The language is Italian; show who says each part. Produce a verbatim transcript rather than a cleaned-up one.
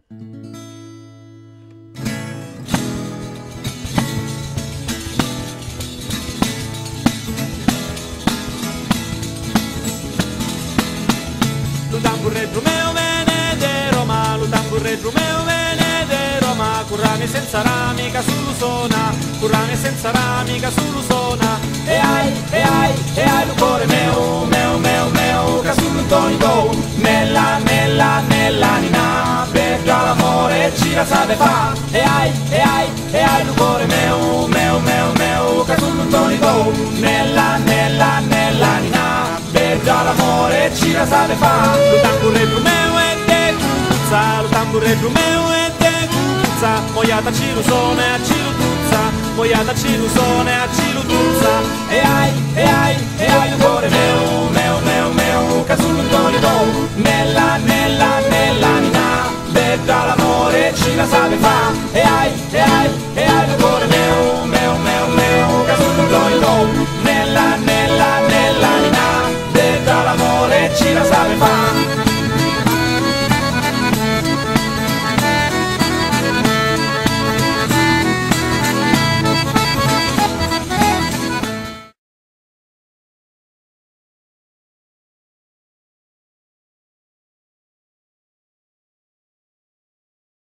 Speaker 1: Lu tamburretto meo vene de Roma, lu tamburretto meo vene de Roma, currame senza ramica sull'usona, currame senza ramica sull'usona. E ai, e ai, e ai, lu cuore meo, meo, meo, meo, che sull'untonico, nella, nella, nell'anima, per già l'amore ci la sa de fa. E ai, e ai, e ai, lu cuore meo, meo, meo, meo, che sull'untonico, nella, nella, nell'anima, per già l'amore ci la sa de fa. Lu tamburretto meo e de guzza, lu tamburretto meo e de guzza, moiata cilusone a cilutuzza, moiata cilusone a cilutuzza. E ai, e ai, e ai, lu cuore meo, meo, meo, meo, che sull'untonico, nella, nella, nell'anima, per già l'amore ci la sa de fa. E ai, e ai, e ai, lu cuore meo, meo, meo, meo, che sull'untonico, nella, nella, nell'anima, per già l'amore ci la sa de fa.